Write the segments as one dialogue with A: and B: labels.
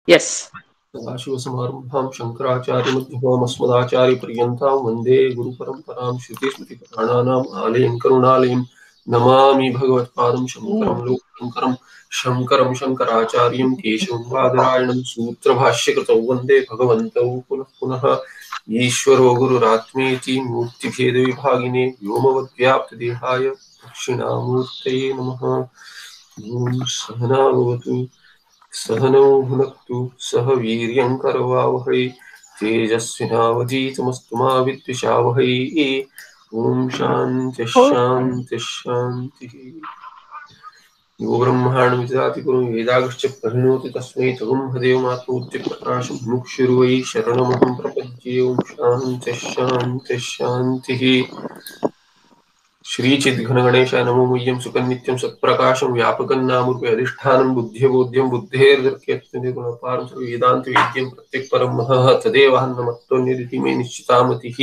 A: Yes.
B: सदाशिवसमारम्भां शङ्कराचार्यमध्यमाम् अस्मदाचार्यपर्यन्तां वन्दे गुरुपरम्परां श्रुतिस्मृतिपुराणानाम् आलयं करुणालयं नमामि भगवत्पादं शङ्करं लोकशङ्करं शङ्करं शङ्कराचार्यं केशवं बादरायणं सूत्रभाष्यकृतौ वन्दे भगवन्तौ पुनः पुनः ईश्वरो गुरुरात्मेति मूर्तिभेदविभागिने व्योमवद्व्याप्तदेहाय दक्षिणामूर्तये नमः। ॐ सहना भवतु सहनौ भुनक्तु सह वीर्यं करवावहै तेजस्विनावधीतमस्तु मा विद्विषावहै। ॐ शान्तिः शान्तिः शान्तिः। यो ब्रह्माण्डमिदधाति वेदागश्च प्रणोति तस्मै तगुंहदेवमात्मूर्ति प्रकाशं मुमुक्षुर्वै शरणमहं प्रपद्ये। ॐ शान्तिः शान्तिः शान्तिः। श्रीचिद्घनगणेशाय नमो मह्यं सुकन्नित्यं सत्प्रकाशं व्यापकं नामरूपे अधिष्ठानं बुद्ध्यबोध्यं बुद्धेर्दर्क्यत्वनिर्गुणपारं सर्ववेदान्तवेद्यं प्रत्यक्परं महः तदेवाहन्नमत्तोऽन्यदिति मे निश्चितामतिः।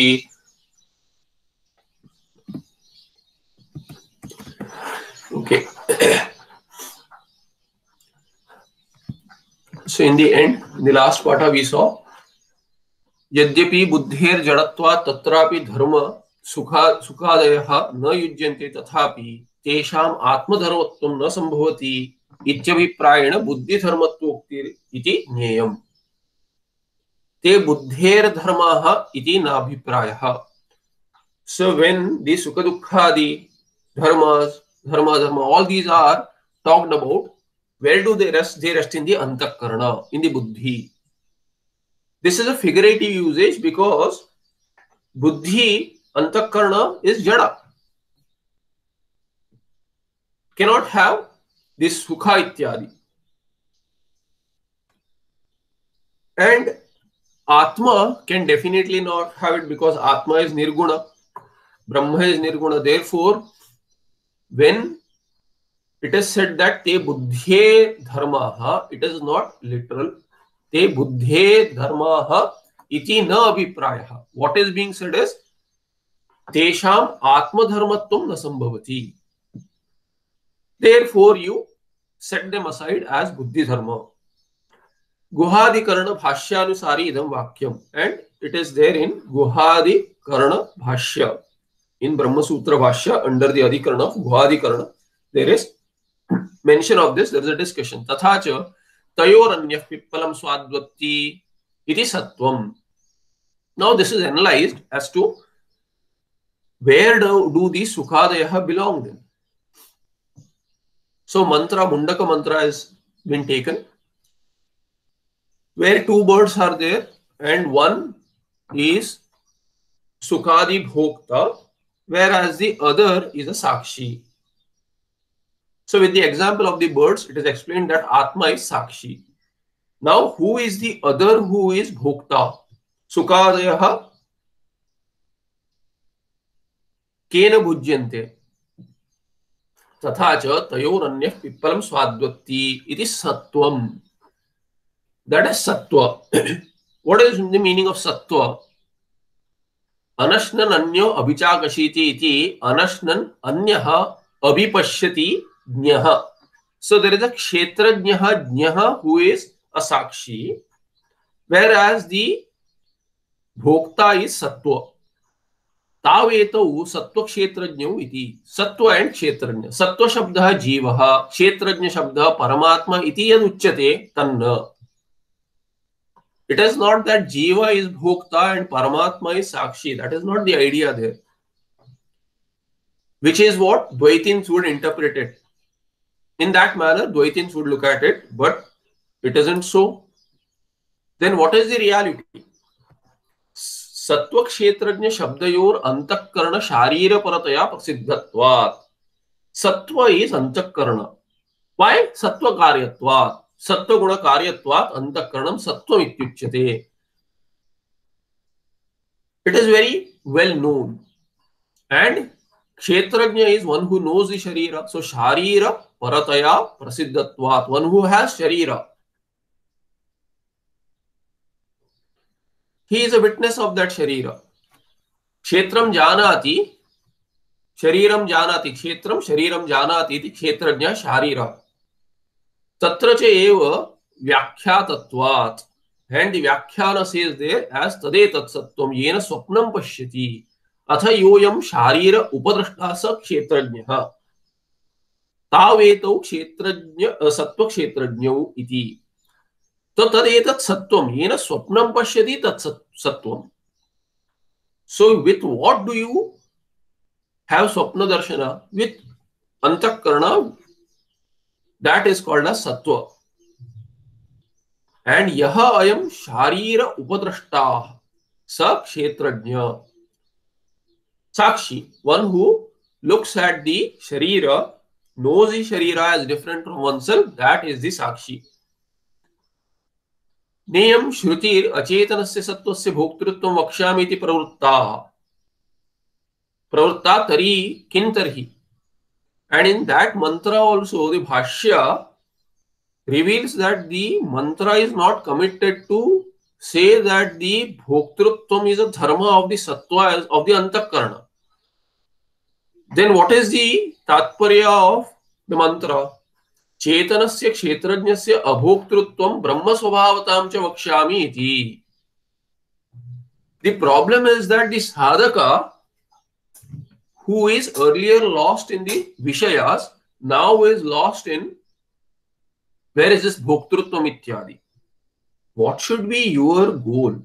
B: Okay. So in the end, in the last part we saw यद्यपि बुद्धेर जड़त्वा तत्रापि धर्म सुखादयः न युज्यन्ते तथापि तेषाम् आत्मधर्मत्वं न संभवति इत्यभिप्रायेण बुद्धिधर्मत्वोक्तिर् इति ज्ञेयम्। ते बुद्धेर धर्माः इति नाभिप्रायः। So when the sukha dukkhadi dharma, all these are talked about, where do they rest? They rest in the antakarana, in the buddhi. This is a figurative usage because buddhi, antakarana is jada. Cannot have this sukha ityadi. And Atma can definitely not have it because Atma is nirguna, Brahma is nirguna. Therefore, when it is said that te buddhe dharmaha, it is not literal. Te buddhe dharmaha iti na abhiprayaha. What is being said is tesham atma dharmatvam na sambhavati. Therefore, you set them aside as buddhi dharma. Guhadikarana bhashyanusari idam vakyam, and it is there in Guhadikarana bhashya. In Brahma Sutra bhashya, under the adhikarana of Guhadikarana, there is mention of this. There is a discussion. Tathacha tayoranyah pippalam swadvatti iti sattvam. Now this is analyzed as to where do these sukhadayaha belong then. So mantra, Mundaka mantra has been taken, where two birds are there and one is Sukhadi Bhokta, whereas the other is a Sakshi. So with the example of the birds, it is explained that Atma is Sakshi. Now who is the other who is Bhokta? Sukhadayaha Kena Bhujyante. Tathacha tayoranyah pippalam swadvatti iti sattvam. That is sattva. What is the meaning of sattva? Anashnan anyo abhichakashiti iti anashnan anyaha abhipashyati jnaha. So there is a kshetrajnaha jnaha who is a sakshi, whereas the bhokta is sattva. Tavetau sattva kshetrajnau iti. Sattva and kshetrajna. Sattva shabdah jivaha, kshetrajna shabdah paramatma iti yad uchyate tanna. It is not that Jiva is Bhokta and Paramatma is Sakshi. That is not the idea there. Which is what Dvaitins would interpret it. In that manner, Dvaitins would look at it, but it isn't so. Then what is the reality? Sattva kshetrajna shabdayor antakarana sharira parataya prasiddhatvat. Sattva is antakarana. Why? Sattva karyatvat. Sattva guna karyatvat antakaranam sattvam ityuchyate. It is very well known. And kshetrajna is one who knows the sharira. So sharira parataya prasiddhatvat. One who has sharira. He is a witness of that sharira. Kshetram janati, shariram janati. Kshetram shariram janati iti kshetrajna sharira. Tatra cha eva Vyakhyatvatvat. And the Vyakhyana says there as Tadetat Sattvam Yena Swapnam Pashyati Atha Yoyam Sharira Upadrashta Sa Kshetrajnyaha Tavetau Kshetrajnya Sattva Kshetrajnyau Iti. So Tadetat Sattvam Yena Swapnam Pashyati Tat Sattvam. So with what do you have Swapna Darshana? With Antakarana, that is called as Sattva. And yaha ayam sharira upadrashta sa kshetrajna. Sakshi, one who looks at the sharira, knows the sharira as different from oneself, that is the sakshi. Neyam shrutir acetanasya sattvasya bhoktritvam vakshami iti pravruttaha. Pravrutta tari kintarhi. And in that mantra also the bhashya reveals that the mantra is not committed to say that the bhoktrutvam is a dharma of the sattva, of the antakarana. Then what is the tatparya of the mantra? Chetanasya kshetrajnasya abhoktrutvam brahma swabhavatam cha vakshami iti. The problem is that the sadhaka, who is earlier lost in the vishayas, now is lost in where is this bhoktrutvam ityadi. What should be your goal?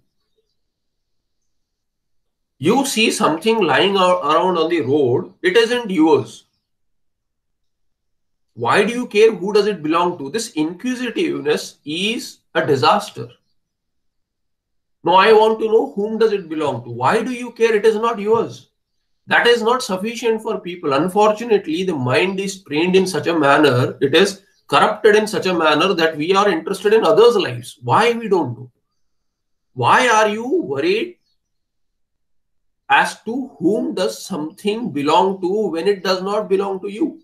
B: You see something lying around on the road, it isn't yours. Why do you care who does it belong to? This inquisitiveness is a disaster. No, I want to know whom does it belong to. Why do you care? It is not yours. That is not sufficient for people. Unfortunately, the mind is trained in such a manner, it is corrupted in such a manner that we are interested in others' lives. Why we don't know? Why are you worried as to whom does something belong to when it does not belong to you?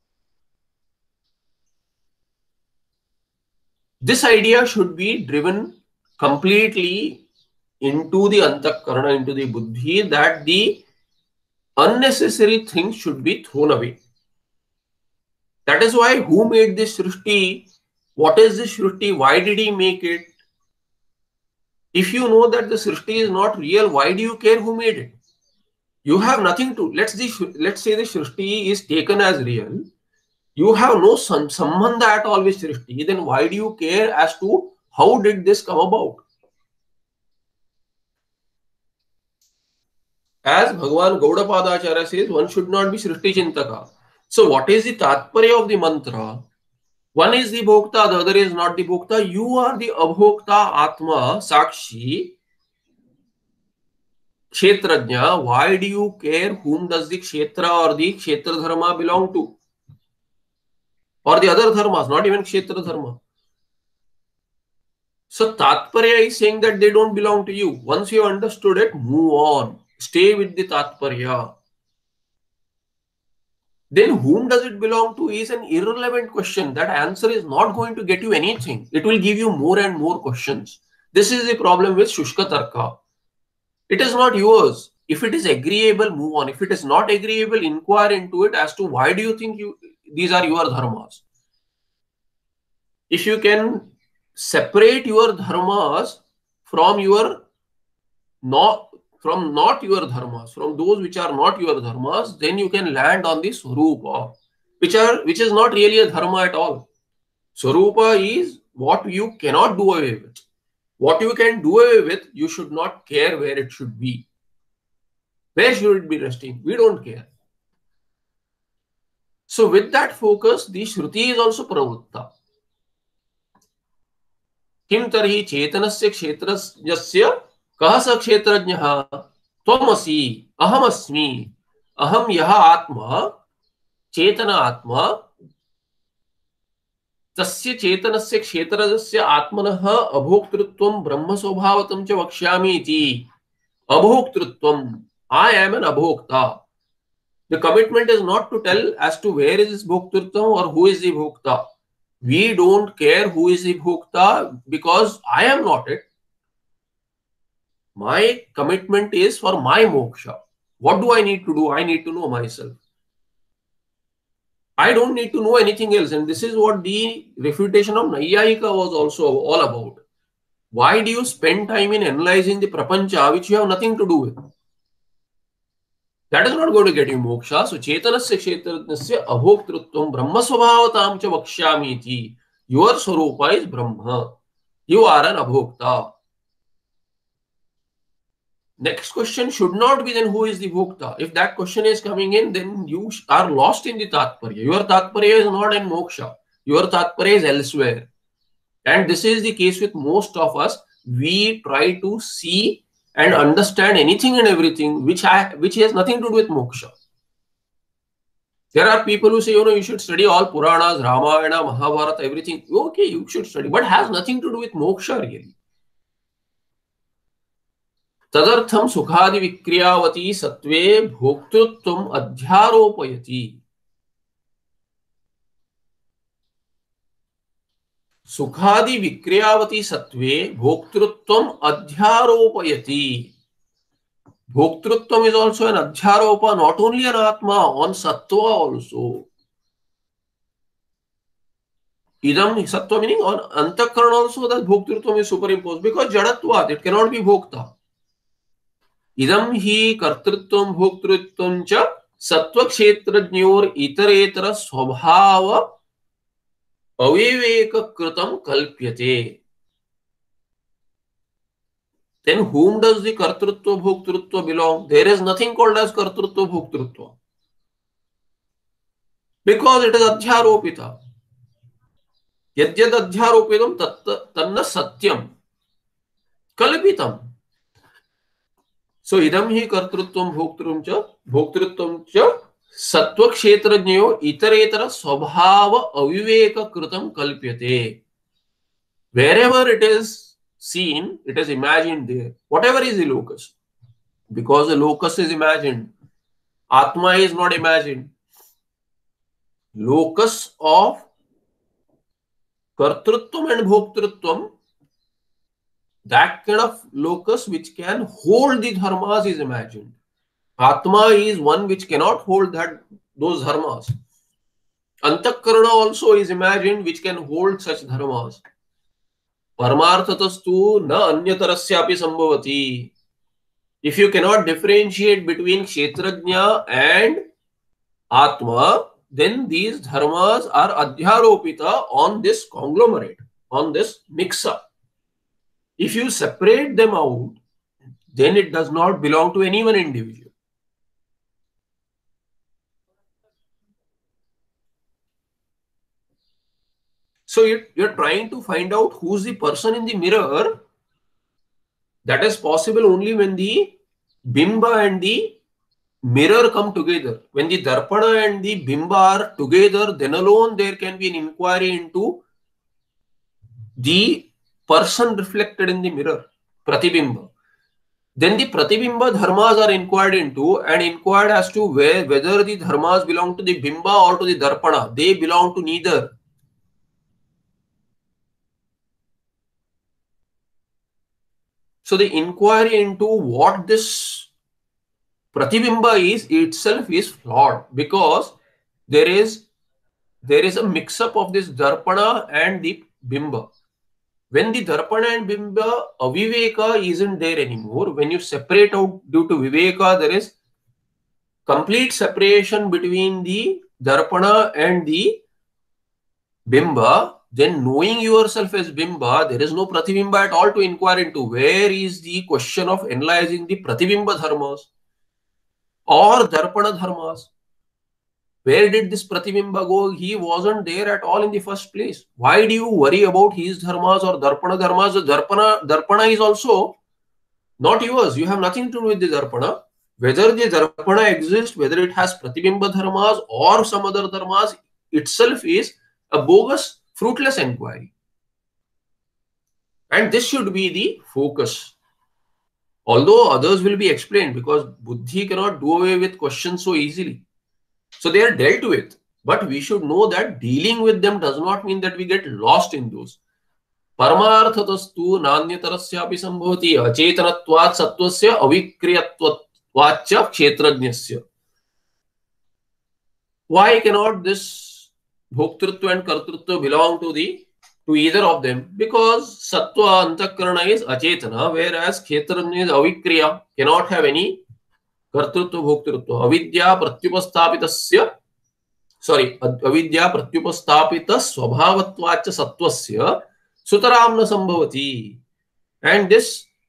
B: This idea should be driven completely into the antakarana, into the buddhi, that the unnecessary things should be thrown away. That is why who made this Srishti? What is this Srishti? Why did he make it? If you know that the Srishti is not real, why do you care who made it? You have nothing to. Let's say the Srishti is taken as real. You have no sambandha at all with Srishti. Then why do you care as to how did this come about? As Bhagavan Gaudapadacharya says, one should not be Srishti Chintaka. So what is the tatparya of the mantra? One is the bhokta, the other is not the bhokta. You are the abhokta, Atma, Sakshi, Kshetrajna. Why do you care whom does the Kshetra or the Kshetra Dharma belong to? Or the other dharmas, not even Kshetra Dharma. So Tatparya is saying that they don't belong to you. Once you understood it, move on. Stay with the Tatparya. Then whom does it belong to is an irrelevant question. That answer is not going to get you anything. It will give you more and more questions. This is the problem with Shushka Tarka. It is not yours. If it is agreeable, move on. If it is not agreeable, inquire into it as to why do you think these are your dharmas. If you can separate your dharmas from your not your dharmas, from those which are not your dharmas, then you can land on the Swarupa, which is not really a dharma at all. Swarupa is what you cannot do away with. What you can do away with, you should not care where it should be. Where should it be resting? We don't care. So with that focus, the Shruti is also pravutta. Kim tarhi chetanasya kshetrajnasya कह स क्षेत्रज्ञः त्वमसि अहमस्मि अहम यह आत्मा चेतन आत्मा तस्य चेतनस्य क्षेत्रस्य आत्मनः अभोक्तृत्वं ब्रह्म स्वभावतं च वक्ष्यामि इति. Abhoktritvam, I am an abhokta. The commitment is not to tell as to where is this bhoktritvam or who is the bhokta. We don't care who is the bhokta because I am not it. My commitment is for my moksha. What do I need to do? I need to know myself. I don't need to know anything else. And this is what the refutation of Nayayika was also all about. Why do you spend time in analyzing the prapancha which you have nothing to do with? That is not going to get you moksha. So chetanasya kshetrajnasya abhoktrutvam brahma svabhavatam cha vakshyami iti. Your swarupa is Brahma. You are an abhokta. Next question should not be then who is the bhokta. If that question is coming in, then you are lost in the tatparya. Your tatparya is not in moksha. Your tatparya is elsewhere. And this is the case with most of us. We try to see and understand anything and everything which has nothing to do with moksha. There are people who say, you should study all Puranas, Ramayana, Mahabharata, everything. Okay, you should study, but has nothing to do with moksha really. तदर्थम सुखादि विक्रियावती सत्वे भोक्तृत्वम अध्यारोपयति. सुखादि विक्रियावती सत्वे भोक्तृत्वम अध्यारोपयति. Bhoktritvam is also an adhyaropa, not only an atma, on sattva also. Idam sattva meaning on antakarana also that bhoktritvam is superimposed because jadatvat, it cannot be bhokta. Idam hi kartritvam bhoktritvam cha sattva kshetrajnyor itaretara swabhava aviveka kritam kalpyate. Then whom does the kartrutva bhoktrutva belong? There is nothing called as kartrutva bhoktrutva. Because it is adhyaropita. Yadyad adhyaropitam tanna satyam kalpitam. So idam hi kartrutvam bhoktrutvam cha sattva kshetrajnyo itaretara swabhava aviveka kritam kalpyate. Wherever it is seen, it is imagined there. Whatever is the locus. Because the locus is imagined. Atma is not imagined. Locus of kartrutvam and bhoktrutvam, that kind of locus which can hold the dharmas is imagined. Atma is one which cannot hold those dharmas. Antakarana also is imagined which can hold such dharmas. Paramarthatastu na anyatarasyapi sambhavati. If you cannot differentiate between kshetrajna and atma, then these dharmas are adhyaropita on this conglomerate, on this mix-up. If you separate them out, then it does not belong to any one individual. So you're trying to find out who's the person in the mirror. That is possible only when the bimba and the mirror come together. When the darpana and the bimba are together, then alone there can be an inquiry into the person reflected in the mirror, pratibimba. Then the pratibimba dharmas are inquired into and inquired as to whether the dharmas belong to the bimba or to the darpana. They belong to neither. So the inquiry into what this pratibimba is itself is flawed because there is a mix-up of this darpana and the bimba. When the darpana and bimba aviveka isn't there anymore, when you separate out due to viveka, there is complete separation between the darpana and the bimba. Then knowing yourself as bimba, there is no pratibimba at all to inquire into. Where is the question of analyzing the pratibimba dharmas or darpana dharmas? Where did this pratibimba go? He wasn't there at all in the first place. Why do you worry about his dharmas or darpana dharmas? The darpana is also not yours. You have nothing to do with the darpana. Whether the darpana exists, whether it has pratibimba dharmas or some other dharmas, itself is a bogus, fruitless inquiry. And this should be the focus. Although others will be explained because buddhi cannot do away with questions so easily. So they are dealt with. But we should know that dealing with them does not mean that we get lost in those. Paramarthatastu nanyatarasyapi sambhavati acetanatvat sattvasya avikriyatvatvacha kshetrajnasya. Why cannot this bhoktrutva and kartrutva belong to either of them? Because sattva antakarana is achetana, whereas kshetranya is avikriya, cannot have any kartrutva bhoktrutva. Avidya pratyupastapitasya, sorry, avidya pratyupastapita swabhavatvacha sattvasya sutaram na sambhavati. And this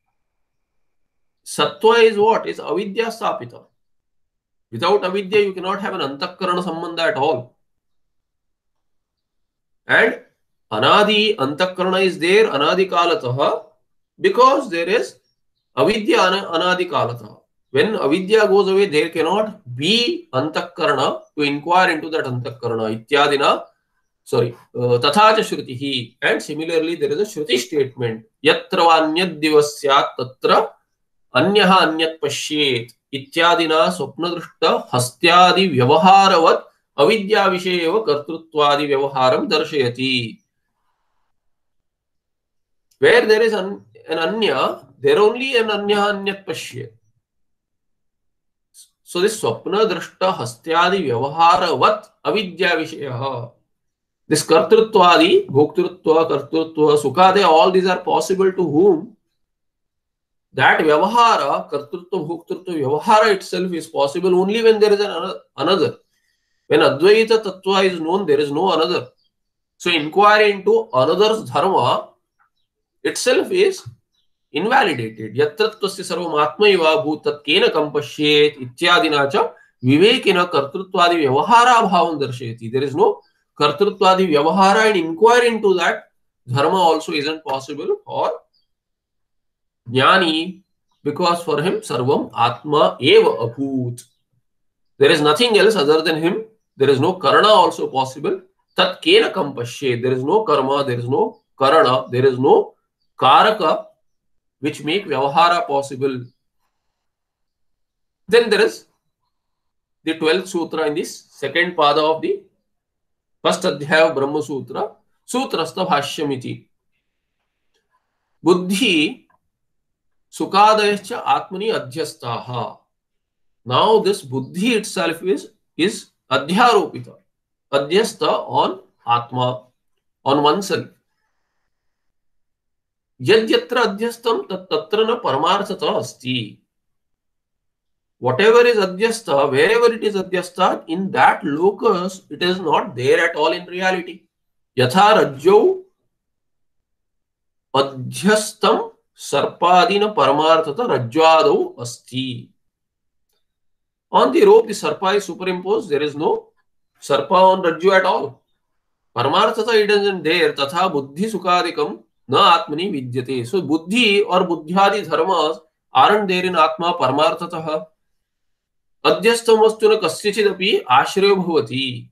B: sattva is what? Is avidya stapita. Without avidya, you cannot have an antakarana sambandha at all. And anadi antakarana is there anadi kalataha, because there is avidya anadi kalataha. When avidya goes away, there cannot be antakarana to inquire into that antakarana. Ityadina, sorry, tathacha shrutihi. And similarly, there is a shruti statement. Yatra vanyad divasyat tatra अन्यः अन्यत् पश्येत् इत्यादिना स्वप्नदृष्ट हस्त्यादि व्यवहारवत् अविद्या विषये एव कर्तृत्वादि व्यवहारं दर्शयति. Where there is an anya, there only an anyah anyat pashyet. So this swapna drashta hastyadi vyavaharavat avidya vishayah. This kartrutvaadi, bhoktrutva, kartrutva, sukade, all these are possible to whom? That vyavahara, kartrutva, bhoktrutva, vyavahara itself is possible only when there is another. When Advaita Tattva is known, there is no another. So inquiry into another's dharma itself is invalidated. Yatratvasya sarvam atmaiva bhutat kena kampashyet ityadina cha vivekena kartrutvadi vyavahara bhavam darshayati. There is no kartrutvadi vyavahara, and inquiry into that dharma also isn't possible for jnani, because for him sarvam atma eva abhut. There is nothing else other than him. There is no karana also possible. Tat kena kampashyet. There is no karma, there is no karana, there is no karaka which make vyavahara possible. Then there is the 12th sutra in this second pada of the first adhyaya of Brahma Sutra, Sutrastha Bhashyamiti. Buddhi sukadayascha atmani adhyastaha. Now this buddhi itself is adhyaropita, adhyasta on atma, on oneself. Yadyatra adhyastam tatra na paramarthata asti. Whatever is adhyasta, wherever it is adhyasta, in that locus, it is not there at all in reality. Yatha rajyo adhyastam sarpadina paramarthata rajwadau asti. On the rope, the sarpa is superimposed. There is no sarpa on rajju at all. Paramarthata it isn't there. Tatha buddhi sukadikam na atmani vidyate. So buddhi or buddhyadi dharmas aren't there in atma paramarthataha. Adhyastam vastuna kasyachidapi ashrayo bhavati.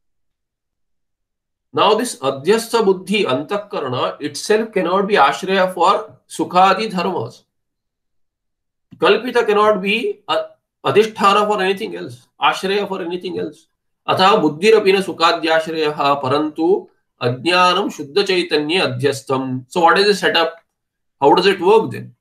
B: Now this adhyastha buddhi antakarana itself cannot be ashraya for sukhadi dharmas. Kalpita cannot be adhisthana for anything else, ashraya for anything else. Atha buddhirapina sukadhyashrayaha parantu ajnanam shuddha chaitanya adhyastam. So what is the setup? How does it work then?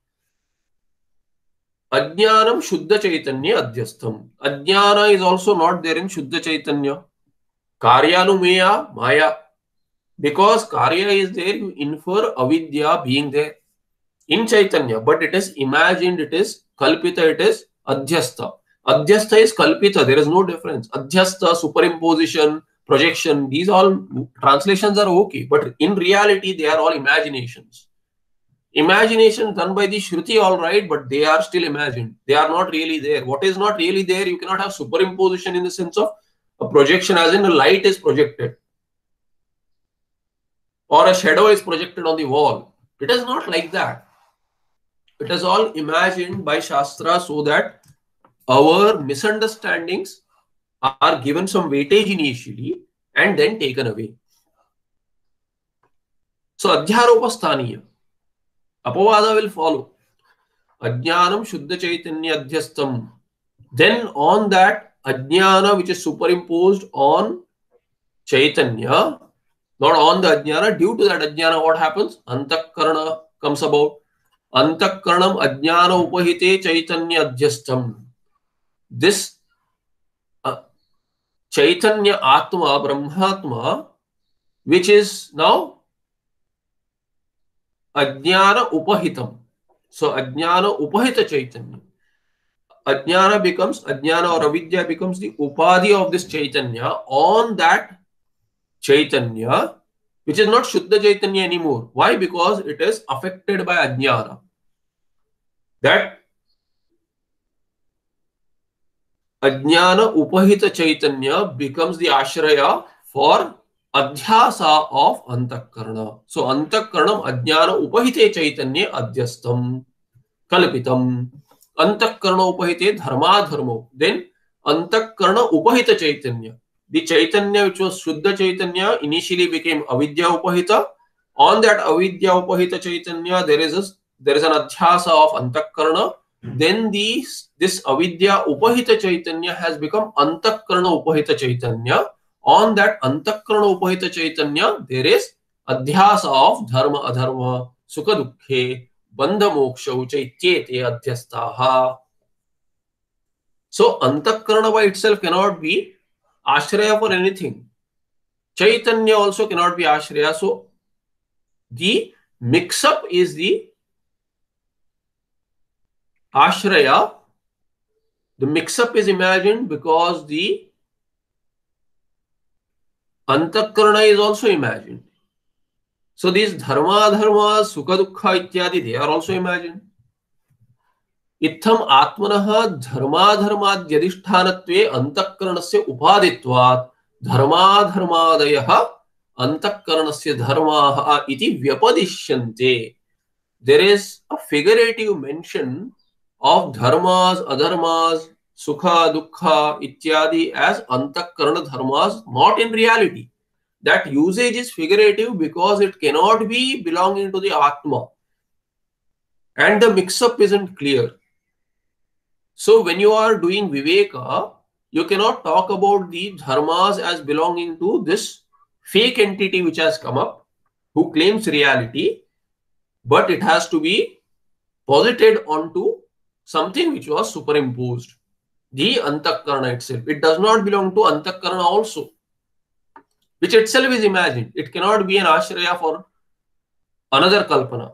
B: Ajnanam shuddha chaitanya adhyastam. Ajnana is also not there in shuddha chaitanya. Karyanumeya maya. Because karya is there, you infer avidya being there in chaitanya, but it is imagined, it is kalpita, it is adhyasta. Adhyasta is kalpita, there is no difference. Adhyasta, superimposition, projection, these all translations are okay, but in reality they are all imaginations. Imagination done by the Shruti, all right, but they are still imagined. They are not really there. What is not really there? You cannot have superimposition in the sense of a projection, as in a light is projected or a shadow is projected on the wall. It is not like that. It is all imagined by Shastra so that our misunderstandings are given some weightage initially and then taken away. So adhyaropasthaniya. Apavada will follow. Ajnanam shuddha chaitanya adhyastam. Then on that ajnana which is superimposed on chaitanya, not on the ajnana, due to that ajnana what happens? Antakarana comes about. Antakaranam ajnana upahite chaitanya adhyastam. This Chaitanya Atma, Brahmatma, which is now Ajnana Upahitam. So Ajnana Upahita Chaitanya. Ajnana becomes, Ajnana or Avidya becomes the Upadhi of this Chaitanya. On that Chaitanya, which is not Shuddha Chaitanya anymore. Why? Because it is affected by Ajnana. That Ajnana Upahita Chaitanya becomes the Ashraya for Adhyasa of Antakarana. So Antakaranam Ajnana Upahite Chaitanya Adhyastam Kalpitam. Antakarana Upahite Dharma Dharmo. Then Antakarana Upahita Chaitanya. The Chaitanya which was Shuddha Chaitanya initially became Avidya Upahita. On that Avidya Upahita Chaitanya there is an Adhyasa of Antakarana. Then this Avidya Upahita Chaitanya has become Antakarana Upahita Chaitanya. On that Antakarana Upahita Chaitanya, there is Adhyasa of Dharma Adharma, Sukha Dukhe, Bandha Moksha Chaityete Adhyastaha. So Antakarana by itself cannot be Ashraya for anything. Chaitanya also cannot be Ashraya. So the mix-up is the Ashraya. The mix-up is imagined because the Antakarana is also imagined. So these dharma, dharma, sukha, dukkha, ityadi, they are also imagined. Itham atmanah dharma, dharma, yadishthanatve antakaranasya upaditvat dharma, dharmadayah antakaranasya dharmaha iti vyapadishyante. There is a figurative mention of dharmas, adharmas, sukha, dukkha, ityadi as antakarana dharmas, not in reality. That usage is figurative because it cannot be belonging to the Atma. And the mix-up isn't clear. So when you are doing Viveka, you cannot talk about the dharmas as belonging to this fake entity which has come up, who claims reality, but it has to be posited onto something which was superimposed. The Antakarana itself. It does not belong to Antakarana also, which itself is imagined. It cannot be an Ashraya for another Kalpana.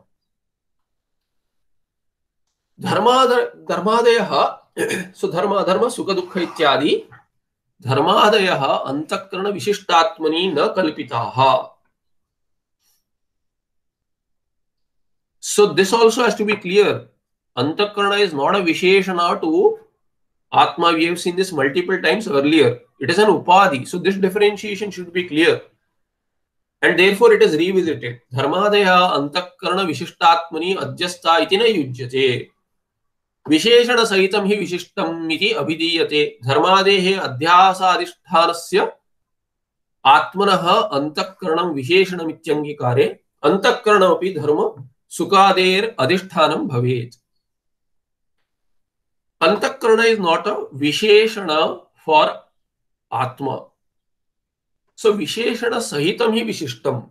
B: Dharmadayah, so dharma, dharma, sukha, dukkha, ityadi, dharmadayah antakarana vishishtatmani na kalpitaha. So this also has to be clear. Antakarana is not a visheshana to Atma. We have seen this multiple times earlier. It is an upadhi. So this differentiation should be clear. And therefore it is revisited. Dharmadaya antakarana vishishtatmani adhyasta iti na yujyate. Visheshana sahitam hi vishishtam iti abhidiyate. Dharmadehe adhyasadishthanasya atmanah antakaranam visheshanam ityangikare antakaranam api dharma sukader adhishthanam bhavet. Antakarana is not a visheshana for Atma. So visheshana sahitam hi vishishtam.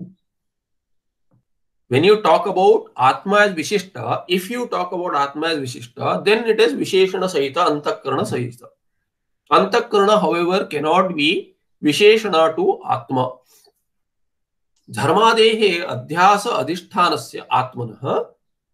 B: When you talk about Atma as Vishishta, if you talk about Atma as Vishishta, then it is Visheshana Sahita, Antakarana Sahita. Antakarana, however, cannot be Visheshana to Atma. Dharmadehe adhyasa adhishthanasya atmanah.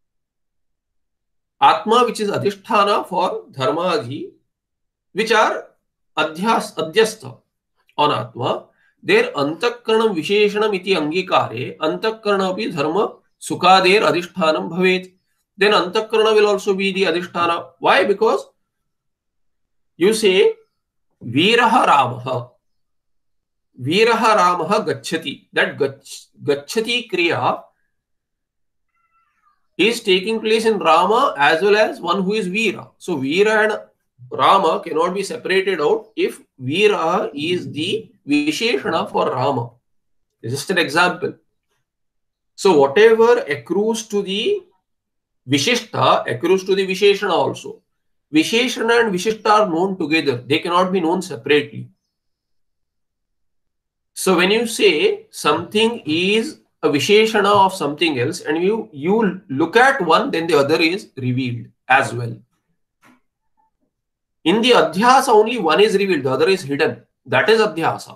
B: Atma, which is adhisthana for dharmaji, which are adhyasta on Atma. There antakaranam visheshanam iti angikare antakarana api dharma sukader adhishthanam bhavet. Then antakarana will also be the adhisthana. Why? Because you say viraha ramaha. Viraha ramaha gacchati. That gacchati kriya is taking place in Rama as well as one who is Veera. So Veera and Rama cannot be separated out if Veera is the Visheshana for Rama. This is just an example. So whatever accrues to the Vishishta accrues to the Visheshana also. Visheshana and Vishishta are known together. They cannot be known separately. So when you say something is a Visheshana of something else and you look at one, then the other is revealed as well. In the Adhyasa, only one is revealed, the other is hidden. That is adhyasa.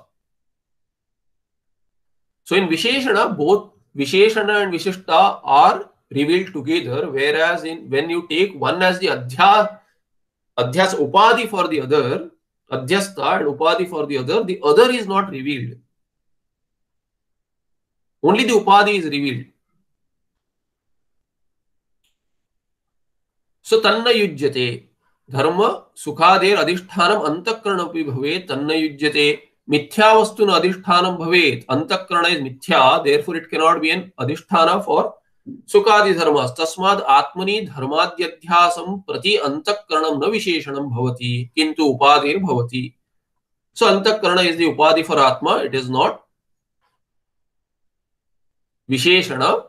B: So in Visheshana, both Visheshana and Vishishta are revealed together, whereas when you take one as the adhyasa upadhi for the other, adhyasta and upadhi for the other is not revealed. Only the upadhi is revealed. So tanna yujyate dharma sukhader adhishthanam antakaranapi bhavet tanna yujyate mithya vastuna adhishthanam bhavet. Antakarana is mithya, therefore it cannot be an adhisthana for sukadi dharmas. Tasmad atmani dharmadhyadhyasam prati antakaranam na visheshanam bhavati kintu upadir bhavati. So antakarana is the upadhi for atma, it is not visheshana.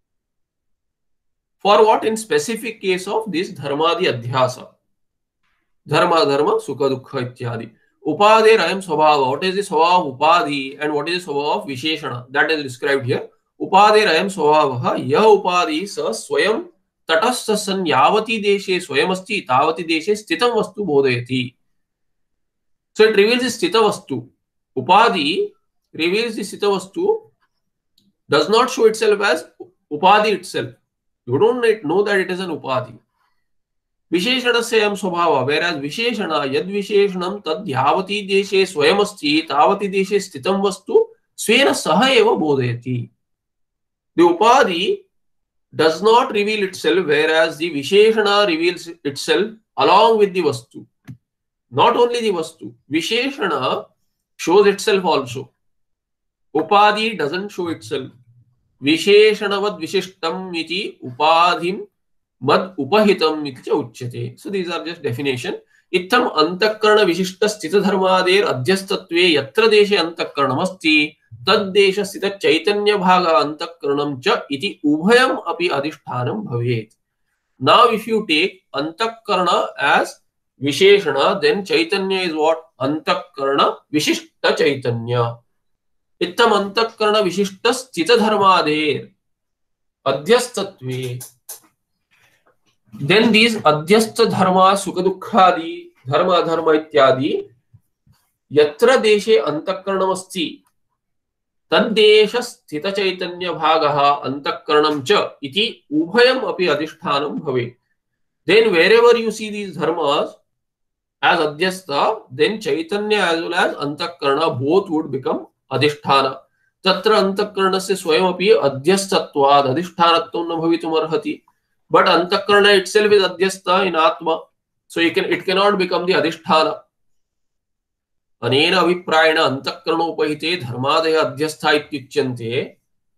B: For what? In specific case of this dharmadi adhyasa. Dharma, dharma, sukha, dukha, ityadi. Upadhi ayam swabhava. What is the swabhava of upadhi and what is the swabhava of visheshana? That is described here. Upadhi ayam swabhava. Yah upadhi sa swayam tatastha san yavati deshe swayamasti tavati deshe sthitam vastu bodhayati. So it reveals the sthita vastu. Upadhi reveals the sthita vastu, does not show itself as upadhi itself. You don't know that it is an upadhi. Visheshanasya swabhava, whereas Visheshana, yad Visheshanam tad yavati deshe swayamasti tavati deshe sthitam vastu svena saha eva bodhayati. The upadhi does not reveal itself, whereas the Visheshana reveals itself along with the vastu. Not only the vastu, Visheshana shows itself also. Upadhi doesn't show itself. Visheshanavad vishishtam iti upadhim mad upahitam iti cha uchyate. So these are just definition. Ittam antakarana vishishta sthita dharmader adhyastatve yatra deshe antakaranam asti tad desha sthita chaitanya bhaga antakaranam cha iti ubhayam api adhishthanam bhavet. Now if you take antakarana as visheshana, then chaitanya is what? Antakarana vishishta chaitanya. Ittam antakarana vishishta sthita dharmader adhyastatve. Then these adhyasta dharma sukha dukkhadi dharma dharma ityadi yatra deshe antakaranam asti tad desha sthita chaitanya bhagaha antakaranam cha iti ubhayam api adhishthanam bhave. Then wherever you see these dharmas as adhyasta, then chaitanya as well as antakarana both would become adhisthana. Tatra antakaranasya swayam api adhyastatvad adhisthanattvam na bhavitum arhati. But antakarana itself is adhyasta in atma, so it cannot become the adhisthana. Anena aviprayena antakarana upahite dharmadaya adhyastha ityuchyante.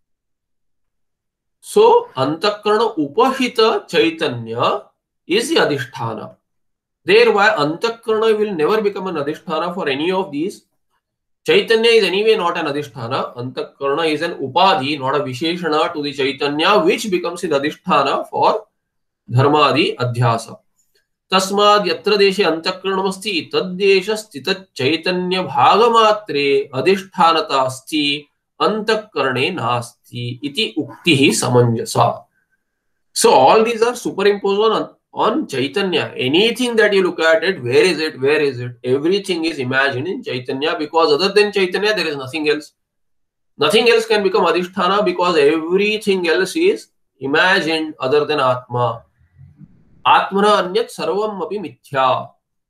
B: So antakarana upahita chaitanya is the adhisthana. Thereby antakarana will never become an adhisthana for any of these. Chaitanya is anyway not an adhisthana. Antakarana is an upadhi, not a visheshana to the chaitanya, which becomes an adhisthana for dharmadi adhyasa. Tasmad yatra deshe antakaranamasti tad desha sthita chaitanya bhagamatre adhishthanata asti antakarane nasti iti uktihi samanjasa. So all these are superimposed on Chaitanya. Anything that you look at it, where is it? Where is it? Everything is imagined in Chaitanya, because other than Chaitanya, there is nothing else. Nothing else can become Adhisthana because everything else is imagined other than Atma. Atmana anyat sarvam api mithya.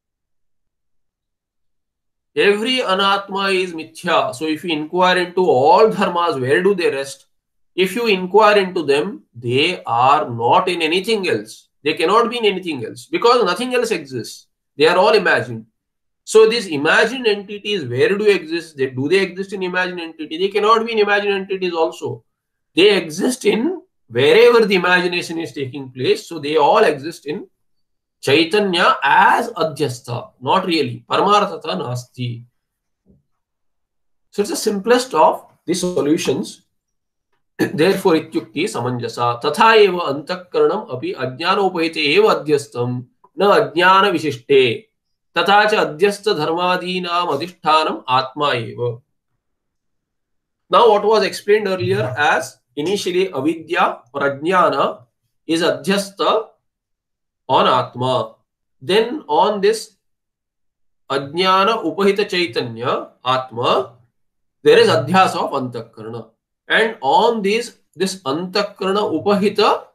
B: Every anatma is mithya. So if you inquire into all dharmas, where do they rest? If you inquire into them, they are not in anything else. They cannot be in anything else because nothing else exists. They are all imagined. So these imagined entities, where do they exist? Do they exist in imagined entity? They cannot be in imagined entities also. They exist in wherever the imagination is taking place. So they all exist in Chaitanya as adhyastha, not really. Paramarthata nasti. So it's the simplest of the solutions. Therefore, ityukti samanjasa. Tatha eva antakaranam api ajnanopahite eva adhyastam na ajnana vishishte. Tatha cha adhyasta dharmadhinam adhishthanam atma eva. Now, what was explained earlier as initially avidya or ajnana is adhyasta on atma. Then on this ajnana upahita chaitanya atma, there is adhyasa of antakarana. And on this antakarana upahita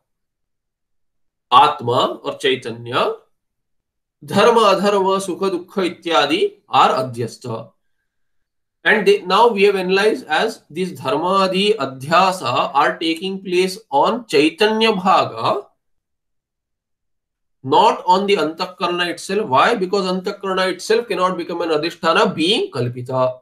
B: atma or chaitanya, dharma, adharma, sukha, dukkha ityadi are adhyasta. And now we have analyzed as these dharmadi adhyasa are taking place on chaitanya bhaga, not on the antakarana itself. Why? Because antakarana itself cannot become an adhisthana, being kalpita.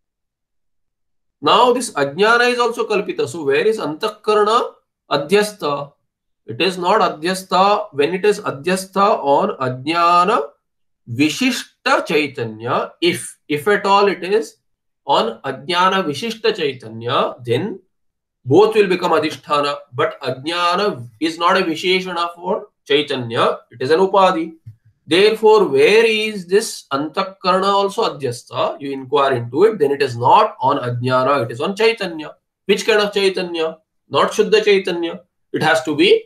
B: Now this ajnana is also kalpita. So where is antakarana adhyastha? It is not adhyastha. When it is adhyastha on ajnana vishishta chaitanya, if at all it is on ajnana vishishta chaitanya, then both will become adhisthana. But ajnana is not a visheshana for chaitanya, it is an upadhi. Therefore, where is this antakarana also adhyastha? You inquire into it, then it is not on ajnana, it is on chaitanya. Which kind of chaitanya? Not shuddha chaitanya. It has to be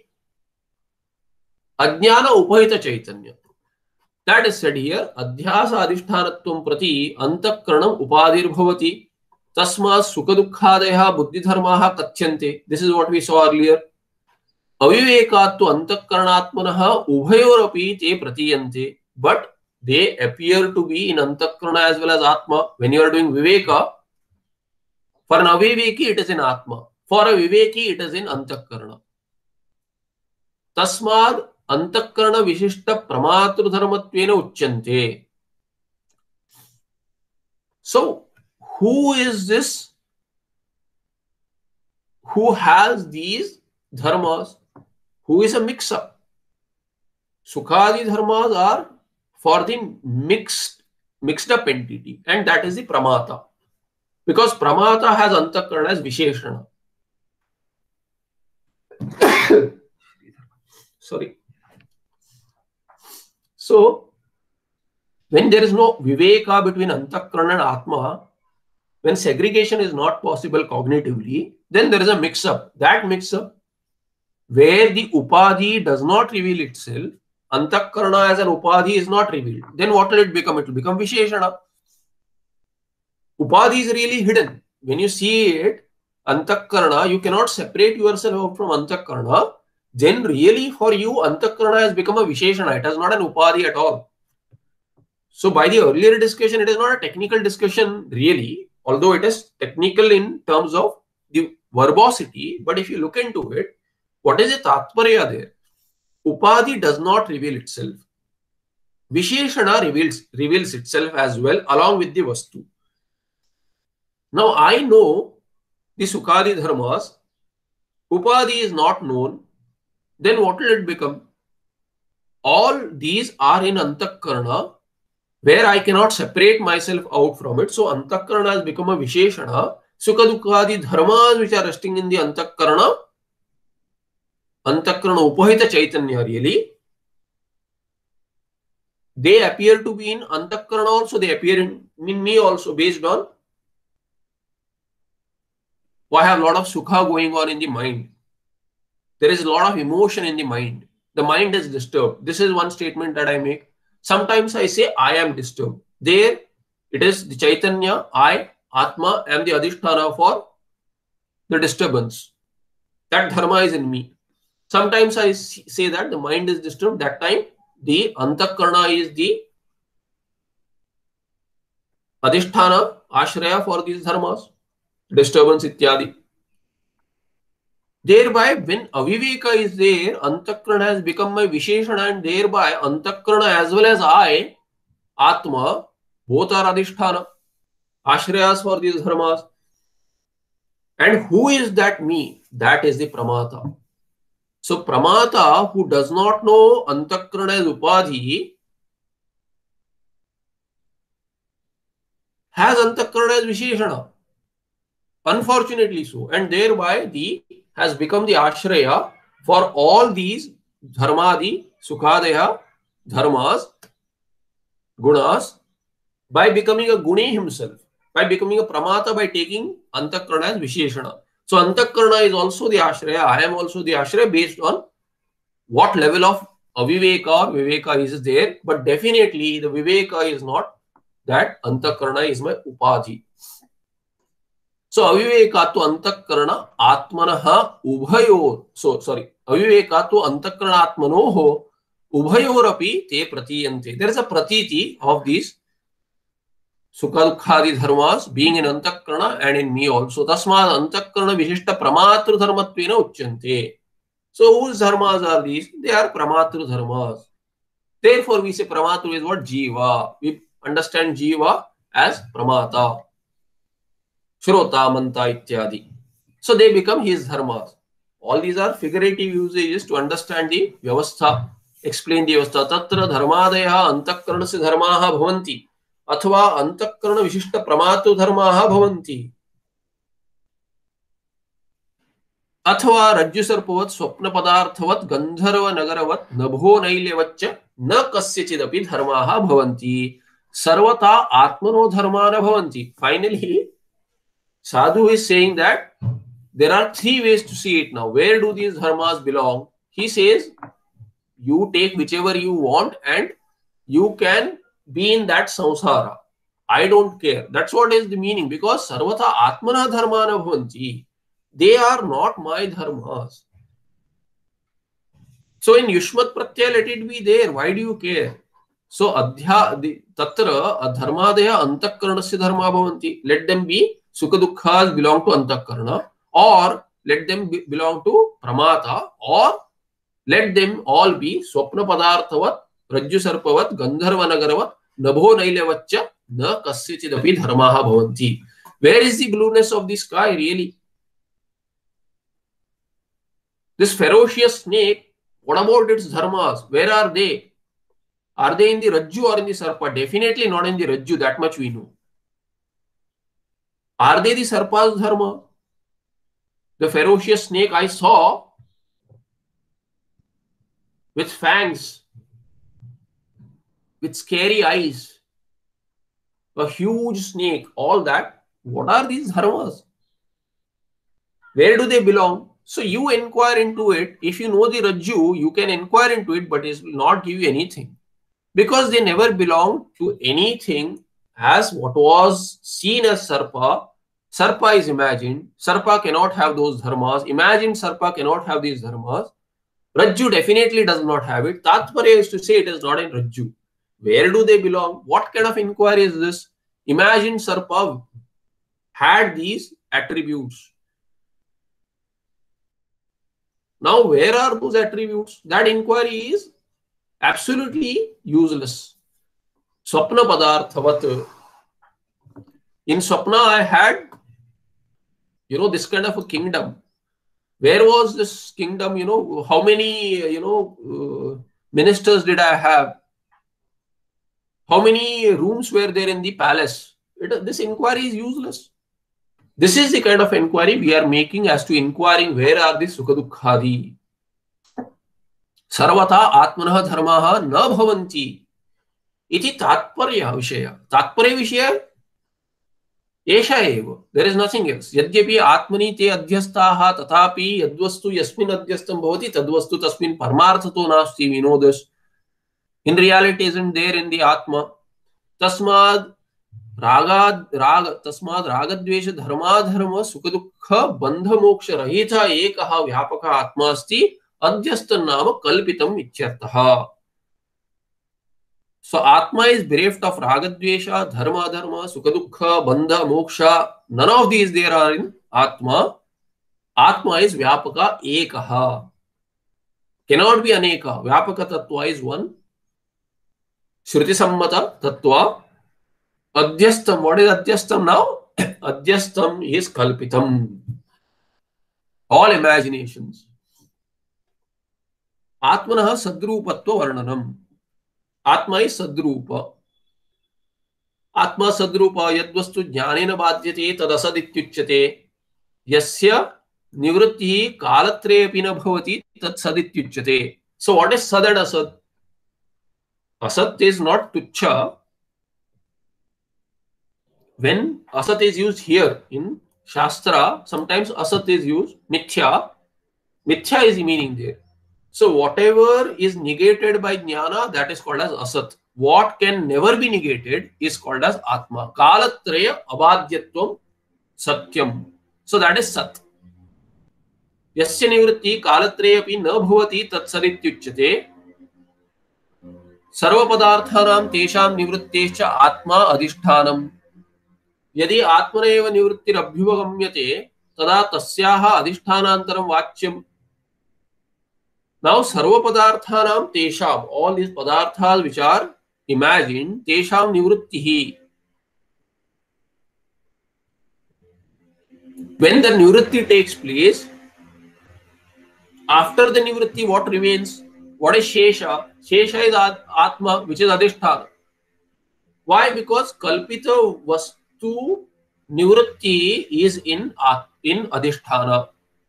B: ajnana upahita chaitanya. That is said here, adhyasa adhisthanattvam prati antakaranam upadhir bhavati. Tasma sukha dukkhadaya buddhi dharmaha kathyante. This is what we saw earlier. Avivekattu antakaranaatmanaha ubhayorapi te pratiyante. But they appear to be in antakarana as well as atma. When you are doing viveka, for an aviveki it is in atma. For a viveki it is in antakarana. Tasmad antakarana vishishta pramatru dharmatvena uchyante. So, who is this who has these dharmas? Who is a mix-up? Sukhadi dharmas are for the mixed up entity, and that is the pramata. Because pramata has antakarana as visheshana. Sorry. So, when there is no viveka between antakarana and atma, when segregation is not possible cognitively, then there is a mix-up. That mix-up, where the upadhi does not reveal itself, antakarana as an upadhi is not revealed, then what will it become? It will become visheshana. Upadhi is really hidden. When you see it, antakarana, you cannot separate yourself out from antakarana. Then really for you, antakarana has become a visheshana. It is not an upadhi at all. So by the earlier discussion, it is not a technical discussion really, although it is technical in terms of the verbosity. But if you look into it, what is the tatparya there? Upadhi does not reveal itself. Visheshana reveals itself as well along with the vastu. Now I know the Sukhadi dharmas. Upadhi is not known. Then what will it become? All these are in antakarana, where I cannot separate myself out from it. So antakarana has become a visheshana. Sukha dukkhaadi dharmas which are resting in the antakarana upahita chaitanya really, they appear to be in antakarana also, they appear in me also, based on I have a lot of sukha going on in the mind. There is a lot of emotion in the mind. The mind is disturbed. This is one statement that I make. Sometimes I say I am disturbed. There it is the chaitanya, I, atma, am the adhisthana for the disturbance. That dharma is in me. Sometimes I say that the mind is disturbed. That time the antakarana is the adhisthana, ashraya for these dharmas, disturbance ityadi. Thereby, when aviveka is there, antakarana has become my visheshana, and thereby antakarana as well as I, atma, both are adhisthana, ashrayas for these dharmas. And who is that me? That is the pramata. So pramata, who does not know antakarana as upadhi, has antakarana as visheshana. Unfortunately so. And thereby the has become the ashraya for all these dharmadi, sukhadaya, dharmas, gunas, by becoming a guni himself, by becoming a pramata, by taking antakarana as visheshana. So antakarana is also the ashraya, I am also the ashraya, based on what level of aviveka or viveka is there. But definitely the viveka is not that antakarana is my upadhi. So avivekatu antakarana atmanah ubhayor. So sorry, avivekatu antakarana atmanoho ubhayorapi te pratiyante. There is a pratiti of these sukha dukkhadi dharmas being in antakarana and in me also. Tasmad antakarana vishishta pramatru dharmatvena uchyante. So whose dharmas are these? They are pramatru dharmas. Therefore we say pramatru is what? Jiva. We understand jiva as pramata. Shrota, Manta, Ityadi. So they become his dharmas. All these are figurative usages to understand the vyavastha, explain the vyavastha. Tatra dharmadaya antakarnasya dharmaha bhavanti. Athva antakarna vishishta pramatu dharmaha bhavanti. अथवा रज्जु सर्पवत् स्वप्न पदार्थवत् गंधर्व नगरवत् नभो नैल्यवच्च न कस्यचिदपि धर्माः भवन्ति सर्वथा आत्मनो धर्मा न भवन्ति. Finally, Sadhu is saying that there are three ways to see it now. Where do these dharmas belong? He says, you take whichever you want and you can be in that samsara. I don't care. That's what is the meaning. Because sarvata atmana dharmana bhavanti. They are not my dharmas. So in Yushmat Pratyaya, let it be there. Why do you care? So tatra dharmadaya antakarnasya dharma bhavanti. Let them be sukha dukkhas belong to antakarna, or let them belong to pramata, or let them all be swapna padarthavat, rajju sarpavat, gandharva nagaravat, nabho nailevaccha, na kasyachidapi dharmaha bhavanti. Where is the blueness of the sky really? This ferocious snake, what about its dharmas? Where are they? Are they in the rajju or in the sarpa? Definitely not in the rajju, that much we know. Are they the sarpa's dharma? The ferocious snake I saw with fangs, with scary eyes, a huge snake, all that, what are these dharmas? Where do they belong? So you inquire into it. If you know the rajju, you can inquire into it, but it will not give you anything. Because they never belong to anything as what was seen as sarpa. Sarpa is imagined. Sarpa cannot have those dharmas. Imagined sarpa cannot have these dharmas. Rajju definitely does not have it. Tatparya is to say it is not in rajju. Where do they belong? What kind of inquiry is this? Imagined sarpa had these attributes. Now, where are those attributes? That inquiry is absolutely useless. Swapna padarthavat. In Swapna, I had, this kind of a kingdom. Where was this kingdom? How many, ministers did I have? How many rooms were there in the palace? This inquiry is useless. This is the kind of inquiry we are making as to inquiring where are the sukha dukkhadi. Sarvata atmanah dharmaha na bhavanti. Iti tatparya vishaya. Tatparya vishaya esha eva. There is nothing else. Yadyapi atmani te adhyastaha tatapi yadvastu yasmin adhyastam bhavati tadvastu tasmin parmarthato nasti vinodas. In reality, isn't there in the atma. Tasmad रागद्वेष धर्माधर्म सुख दुख बंध मोक्ष रहित एकः व्यापक आत्मा अस्ति अध्यस्त नाम कल्पितम् इत्यर्थः. So atma is bereft of ragadvesha, dharma dharma, sukha dukha, bandha, moksha. None of these there are in atma. Atma is vyapaka ekaha. Cannot be aneka. Vyapaka tattva is one. Shruti sammata tattva. Adhyastam. What is adhyastam now? Adhyastam is kalpitam. All imaginations. Atmanah sadrupatva varnanam. Atma is sadrupa. Atma sadrupa yadvastu jnanena badhyate tadasadityuchyate. Yasya nivrittihi kalatrayapina bhavati tad sadityuchyate. So what is sad and asad? Asat is not tuchha. When asat is used here in Shastra, sometimes asat is used, mithya. Mithya is the meaning there. So whatever is negated by jnana, that is called as asat. what can never be negated is called as Atma. Kalatraya abhadyatvam satyam. So that is Sat. यस्य निवृत्ति कालत्रये अपि न भवति तत्सदित्युच्यते. सर्वपदार्थानां तेषां निवृत्तेश्च आत्मा अधिष्ठानम्. यदि आत्मनैव निवृत्तिरभ्युपगम्यते तदा तस्याः अधिष्ठानान्तरं वाच्यम्. Now sarvapadarthanam tesham, all these padarthas which are imagined, tesham nivrittihi. When the nivritti takes place, after the nivritti, what remains? What is shesha? Shesha is atma, which is adhisthana. Why? Because kalpita vastu nivritti is in adhisthana.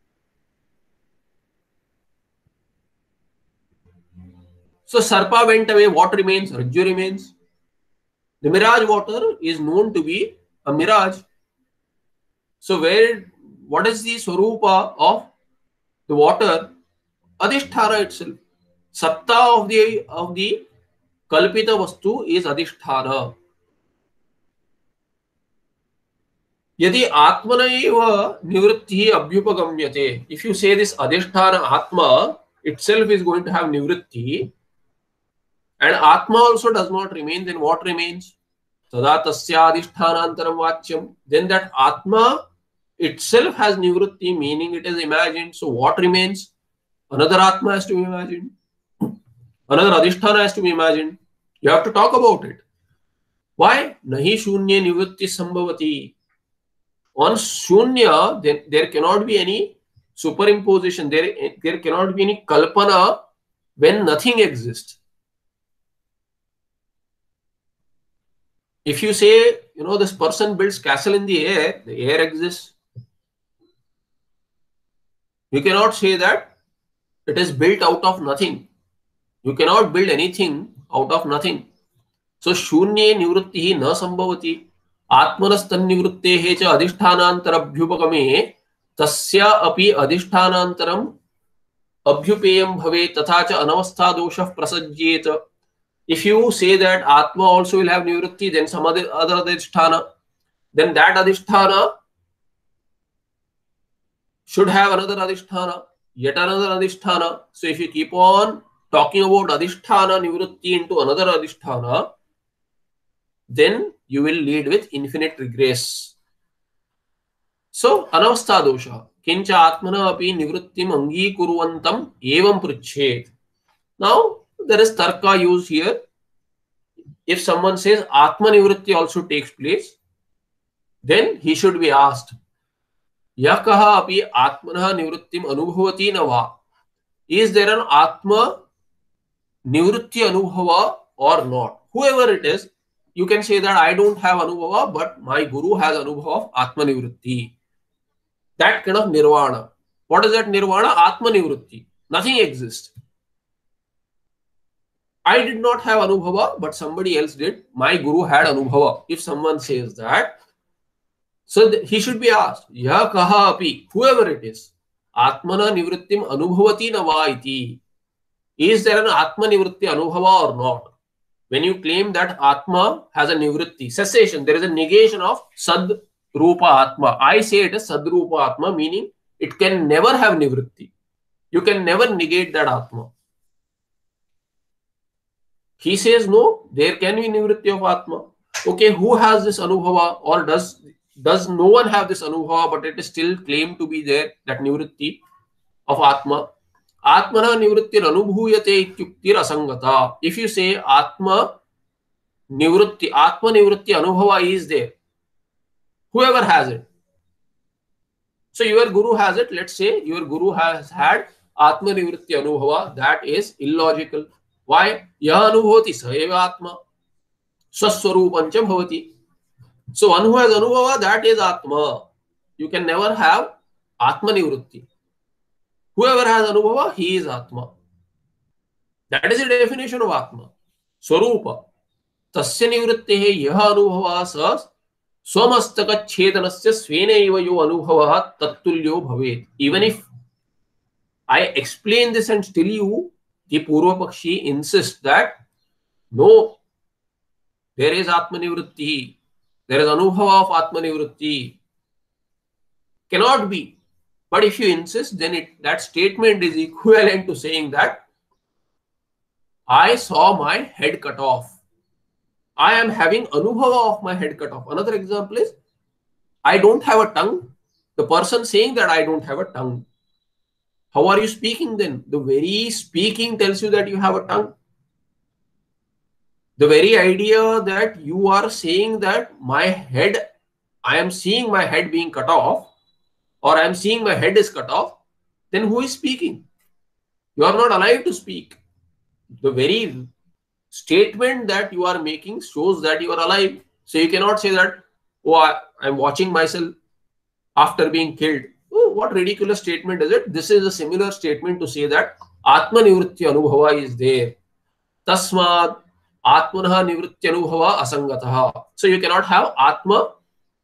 B: So Sarpa went away, what remains? Rajju remains. The mirage water is known to be a mirage. So what is the swarupa of the water? Adhisthana itself. Satta of the kalpita vastu is adhisthana. Yadi atmana eva nivritti abhyupagamyate. If you say this adhisthana atma itself is going to have nivritti, and Atma also does not remain, then what remains? Tada tasya adhisthanaantaram vachyam. Then that Atma itself has nivritti, meaning it is imagined. So what remains? Another Atma has to be imagined. Another adhisthana has to be imagined. You have to talk about it. Why? Nahi shunya nivritti sambhavati. On shunya, then there cannot be any superimposition. There cannot be any kalpana when nothing exists. If you say, this person builds castle in the air exists. You cannot say that it is built out of nothing. You cannot build anything out of nothing. So, shunye nivrittihi na sambhavati. Atmanastan nivrittehe cha adhisthanaantarabhyupagame tasya api adhisthanaantaram abhyupeyam bhave tatha cha anavastha doshah prasajyeta. If you say that Atma also will have nivritti, then some other adhisthana, then that adhisthana should have another adhisthana, yet another adhisthana. So if you keep on talking about adhisthana nivritti into another adhisthana, then you will lead with infinite regress. So anavastha dosha kincha atmana api nivrittim angikuruvantam evam prichet. Now there is tarka used here. If someone says Atma nivritti also takes place, then he should be asked, Yakaha api Atmanaha nivrittim anubhavati nava. Is there an Atma nivritti anubhava or not? Whoever it is, you can say that I don't have anubhava, but my guru has anubhava of Atma nivritti. That kind of nirvana. What is that nirvana? Atma nivritti. Nothing exists. I did not have anubhava, but somebody else did. My guru had anubhava. If someone says that, so he should be asked, Ya kaha api, whoever it is, Atmana nivrittim anubhavati nava iti. Is there an Atma nivritti anubhava or not? When you claim that Atma has a nivritti, cessation, there is a negation of Sad Rupa Atma. I say it is Sad Rupa Atma, meaning it can never have nivritti. You can never negate that Atma. He says no, there can be nivritti of Atma. Okay, who has this anubhava, or does no one have this anubhava, but it is still claimed to be there, that nivritti of Atma? Atmana nivrittir anubhuyate ityuktir asangata. If you say Atma nivritti anubhava is there, whoever has it. So your guru has it, let's say your guru has had Atma nivritti anubhava, that is illogical. Why? Yaha anubhavati sa eva Atma swaswarupancha bhavati. So one who has anubhava, that is Atma. You can never have Atma nivritti. Whoever has anubhava, he is Atma. That is the definition of Atma. Swarupa. Tasya nivrittehe yaha anubhava sa swamastaka chedanasya svenaiva yo anubhava tattulyo bhavet. Even if I explain this and still the Purva Pakshi insists that no, There is Atmanivritti. There is Anubhava of Atmanivritti. Cannot be. But if you insist, then that statement is equivalent to saying that I saw my head cut off. I am having Anubhava of my head cut off. Another example is I don't have a tongue. The person saying that I don't have a tongue. How are you speaking then? The very speaking tells you that you have a tongue. The very idea that you are saying that my head, I am seeing my head being cut off, or I am seeing my head is cut off, then who is speaking? You are not alive to speak. The very statement that you are making shows that you are alive. So you cannot say that, oh, I am watching myself after being killed. Oh, what ridiculous statement is it? This is a similar statement to say that Atmanivritti Anubhava is there. Tasmad Atmanah Nivritti Anubhava Asangataha. So you cannot have Atma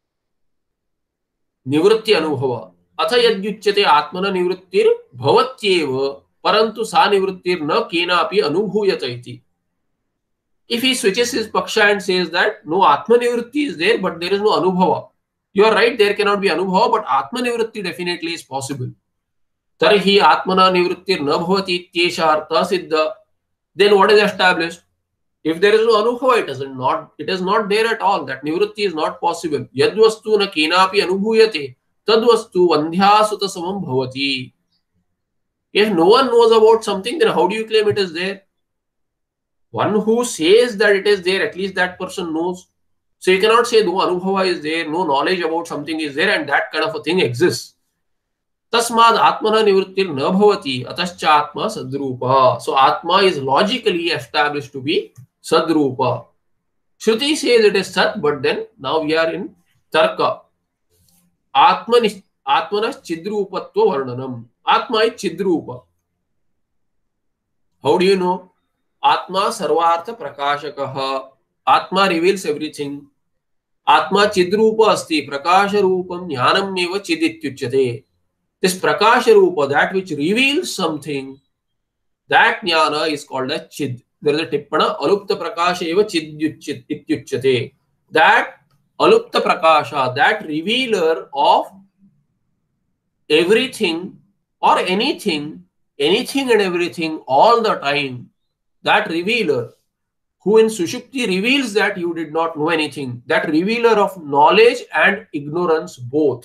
B: Nivritti Anubhava. Atha yadyuchyate Atmana Nivrittir Bhavatyeva Parantu Sa Nivrittir Na Kenapi Anubhuyata iti. If he switches his paksha and says that no Atmanivritti is there, but there is no Anubhava, you are right, there cannot be Anubhava, but Atmanivritti definitely is possible. Tarhi Atmana Nivrittir na bhavati ityesha artha siddha. Then what is established? If there is no Anubhava, it is not there at all. That Nivritti is not possible. Yadvastu na kenapi anubhuyate tadvastu vandhyasuta samam bhavati. If no one knows about something, then how do you claim it is there? One who says that it is there, at least that person knows. So you cannot say no Anubhava is there, no knowledge about something is there, and that kind of a thing exists. Tasmad Atmana Nivrittir na bhavati atascha Atma Sadrupa. So Atma is logically established to be Sadrupa. Shruti says it is Sat, but then now we are in Tarka. Atmanas Chidrupatva Varnanam. Atma is Chidrupa. How do you know? Atma Sarvartha Prakashakaha. Atma reveals everything. Atma Chidrupa Asti. Prakasha Rupam Jnanam Neva Chidityuchyate. This Prakasha Rupa, that which reveals something, that Jnana is called as Chid. There is a tippana, Alupta Prakasha eva Chidyuchyate. That Alupta Prakasha, that revealer of everything or anything and everything all the time, that revealer who in Sushupti reveals that you did not know anything, that revealer of knowledge and ignorance both,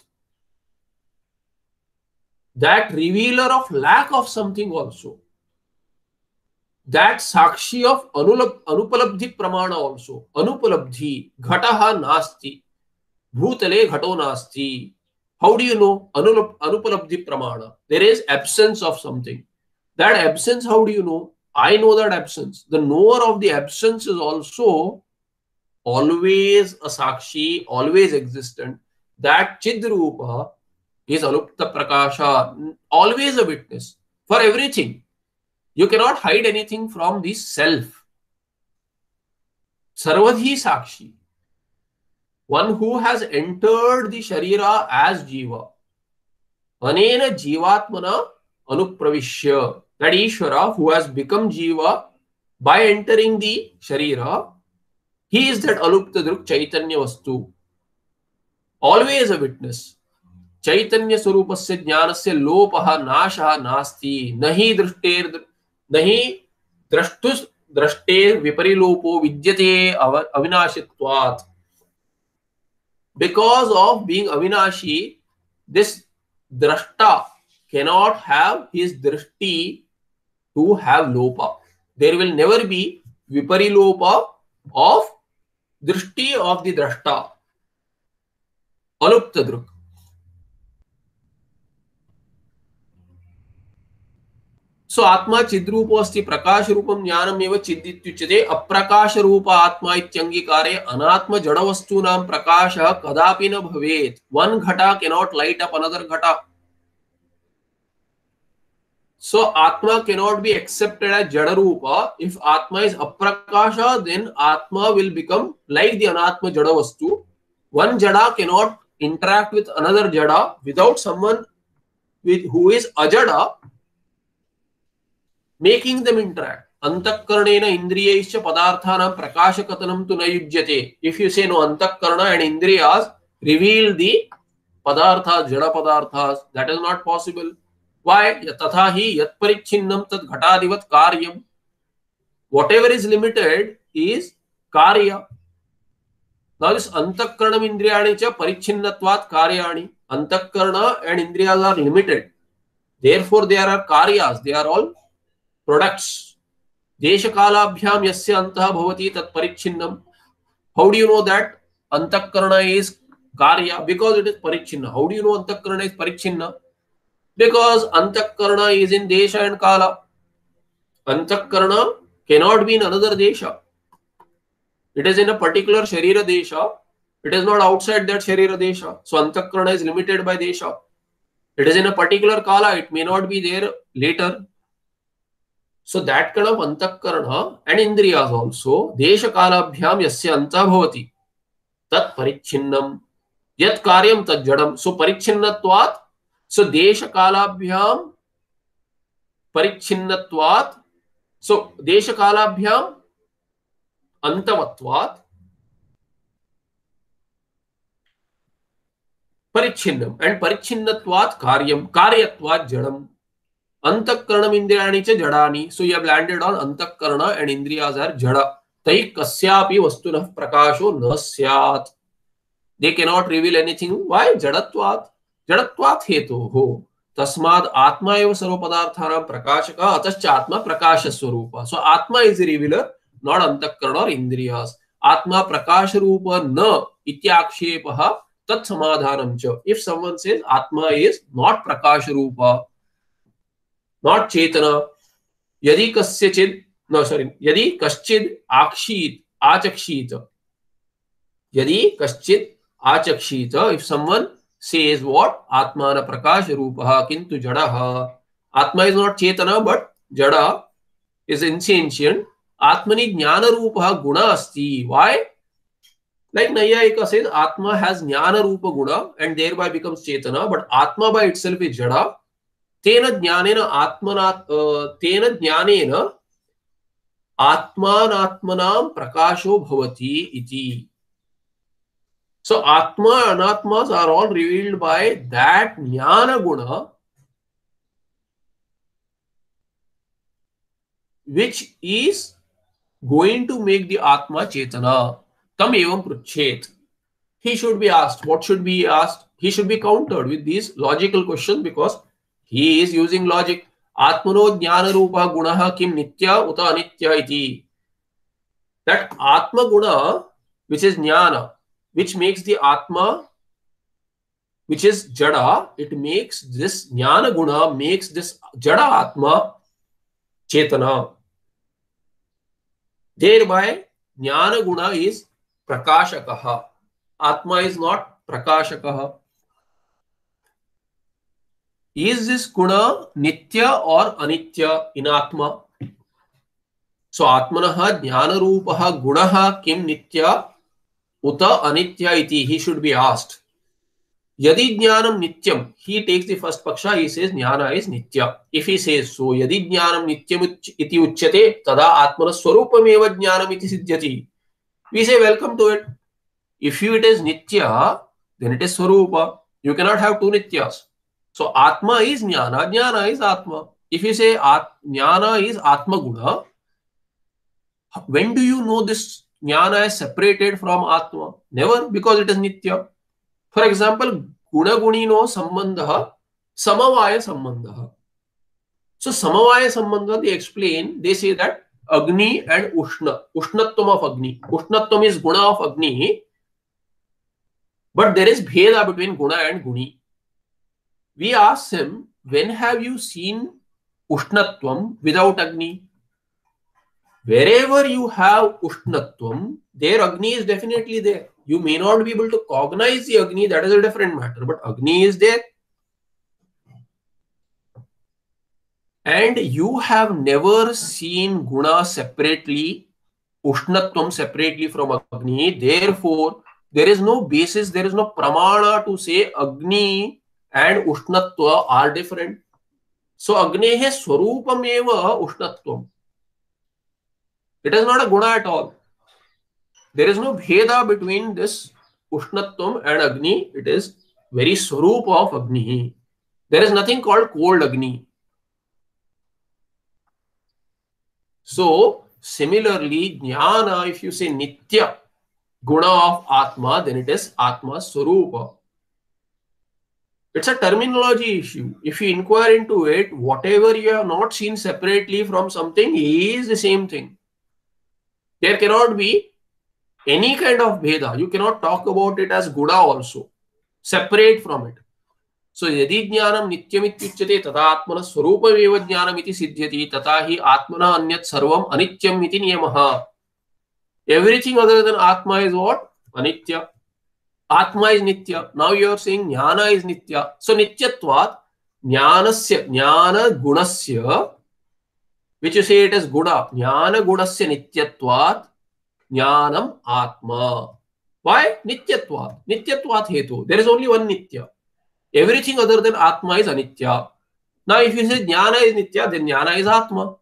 B: that revealer of lack of something also, that Sakshi of Anupalabdhi Pramana also. Anupalabdhi, Ghataha Nasti, Bhutale Ghato Nasti. How do you know? Anupalabdhi Pramana. There is absence of something. That absence, how do you know? I know that absence. The knower of the absence is also always a Sakshi, always existent. That Chidrupa is Alupta Prakasha, always a witness for everything. You cannot hide anything from the self. Sarvadhi Sakshi. One who has entered the Sharira as Jiva. Anena Jivatmana Anupravishya. That Ishvara who has become Jiva by entering the Sharira, he is that Alupta Druk Chaitanya Vastu. Always a witness. Chaitanya Surupasya Jnanasya Lopaha Nashaha Nasti. Nahi Drashtus Drashte Viparilopo Vidyate Avinashitvat. Because of being Avinashi, this Drashta cannot have his Drishti to have Lopa. There will never be Viparilopa of Drishti of the Drashta. Alupta Druk. So Atma Chidrupa asti Prakash Rupam Jnanam eva Chidityuchyate. Aprakash Rupa Atma ityangikare Anatma Jadavastunam Prakasha Kadapi na Bhavet. One Ghata cannot light up another Ghata. So Atma cannot be accepted as Jadarupa. If Atma is Aprakasha, then Atma will become like the Anatma Jadavastu. One Jada cannot interact with another Jada without someone who is Ajada making them interact. antakaranena indriyaish padarthanam prakashakatanam tu na yujyate. If you say no, antakarana and indriyas reveal the padarthas, jada padarthas, that is not possible. Why? Tatha hi yat parichinnam tad ghatadivat karyam. Whatever is limited is karya. Now this antakaranam indriyani cha parichinnatvat karyani. Antakarana and indriyas are limited. Therefore, there are karyas. They are all products. Deshakalabhyam yasya antah bhavati tat parichinnam. How do you know that antakarana is karya? Because it is parichinna. How do you know antakarana is parichinna? Because antakarana is in desha and kala. Antakarana cannot be in another desha. It is in a particular sharira desha. It is not outside that sharira desha. So antakarana is limited by desha. It is in a particular kala. It may not be there later. So that kind of antakarana and indriyas also desha kalabhyam yasya anta bhavati tat parichinnam yat karyam tat jadam. So parichinnatvat. So desha kalabhyam parichinnatvat. So desha kalabhyam antavatvat parichinnam and parichinnatvat karyam karyatvat jadam. Antakaranam indriyani cha jadani. So you have landed on antakarana and indriyas are jada. Tai kasyapi vastunah prakasho na syat. They cannot reveal anything. Why? Jadatvat. Jadatvat hetuho. Tasmad atma eva sarva padarthanam prakashaka atascha atma prakasha swarupa. So atma is the revealer, not antakarana or indriyas. Atma prakasha rupa na ityakshepaha tat samadhanam cha. If someone says atma is not prakasha rupa, not chetana, yadi kasyachid, no sorry, yadi kaschid akshit achakshita. Yadi kaschid achakshita, if someone says what? Atmana prakasha rupaha kintu jadaha. Atma is not chetana but jada is insentient. Atmani jnana rupaha guna asti. Why? Like Nayayika says, Atma has jnana rupa guna and thereby becomes chetana, but Atma by itself is jada. Tena jnanena atmanatmanam prakasho bhavati iti. So atma and anatmas are all revealed by that jnana guna which is going to make the atma chetana. Tam evam pruchet. He should be asked. What should be asked? He should be countered with these logical questions because he is using logic. Atmano jnana rupa gunaha kim nitya uta anitya iti. That atma guna, which is jnana, which makes the atma, which is jada, it makes this jnana guna, makes this jada atma chetana. Thereby, jnana guna is prakashakaha. Atma is not prakashakaha. Is this guna nitya or anitya in atma? So atmanaha jnana rupaha gunaha kim nitya uta anitya iti. He should be asked. Yadi jnanam nityam. He takes the first paksha. He says jnana is nitya. If he says so, yadi jnanam nityam iti uchyate tada atmana swarupam eva jnanam iti siddhyati. We say welcome to it. If it is nitya, then it is swarupa. You cannot have two nityas. So atma is jnana, jnana is atma. If you say jnana is atma guna, when do you know this jnana is separated from atma? Never, because it is nitya. For example, guna gunino sambandha, samavaya sambandha. So samavaya sambandha, they explain, they say that Agni and Ushna, Ushnatvam of Agni. Ushnatvam is guna of Agni, but there is bheda between guna and guni. We asked him, when have you seen Ushnatvam without Agni? Wherever you have Ushnatvam, there Agni is definitely there. You may not be able to cognize the Agni, that is a different matter, but Agni is there. And you have never seen Guna separately, Ushnatvam separately from Agni. Therefore, there is no basis, there is no pramana to say Agni and Ushnatva are different. So Agnehe Swarupam eva Ushnatvam. It is not a guna at all. There is no bheda between this Ushnatvam and Agni. It is very swarup of Agni. There is nothing called cold Agni. So, similarly, Jnana, if you say Nitya, guna of Atma, then it is Atma Swarupa. It's a terminology issue. If you inquire into it, whatever you have not seen separately from something is the same thing. There cannot be any kind of Bheda. You cannot talk about it as Guna also, separate from it. So, यदि ज्ञानम नित्यमित्युच्यते तथा आत्मनः स्वरूपमेव ज्ञानमिति सिद्ध्यति तथा हि आत्मनः अन्यत् सर्वम् अनित्यम् इति नियमः. Everything other than Atma is what? Anitya. Atma is Nitya. Now you are saying Jnana is Nitya. So Nityatvat, Jnanasya, Jnana Gunasya, which you say it as Guna, Jnana Gunasya Nityatvat, Jnanam Atma. Why? Nityatvat. Nityatvat Hetu. There is only one Nitya. Everything other than Atma is Anitya. Now if you say Jnana is Nitya, then Jnana is Atma.